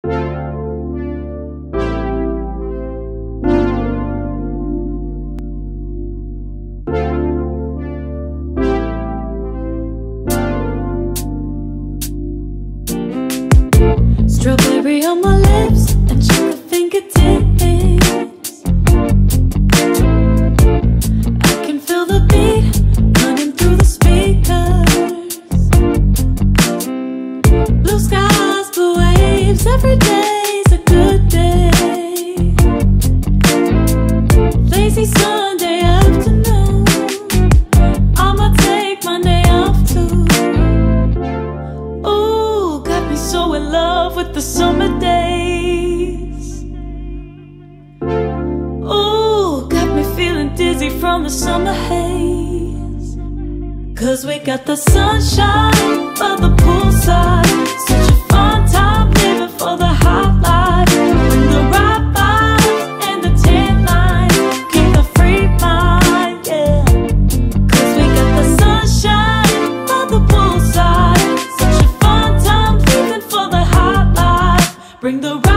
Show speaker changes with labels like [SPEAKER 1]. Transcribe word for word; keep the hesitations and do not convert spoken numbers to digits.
[SPEAKER 1] Strawberry on my lips and chocolate fingertips. I can feel the beat running through the speakers. Blue skies, blue waves, every day's a good day. Lazy Sunday afternoon, I'ma take Monday off too. Ooh, got me so in love with the summer days. Ooh, got me feeling dizzy from the summer haze. Cause we got the sunshine by the poolside. Such a fun time living for the hot life. Bring the right vibes and the tan line. Keep the free mind, yeah. Cause we got the sunshine by the poolside. Such a fun time living for the hot life. Bring the